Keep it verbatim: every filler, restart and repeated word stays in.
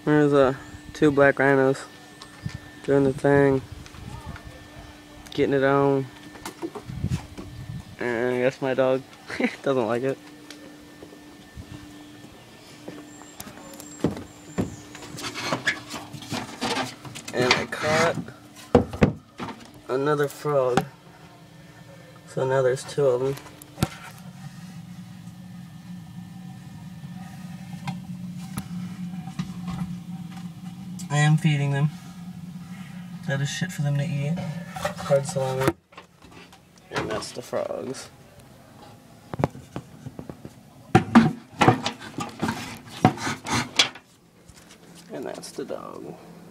There's uh, two black rhinos doing the thing, getting it on. And I guess my dog doesn't like it. And I caught another frog. So now there's two of them. I am feeding them. That is shit for them to eat. Hard salami. And that's the frogs. And that's the dog.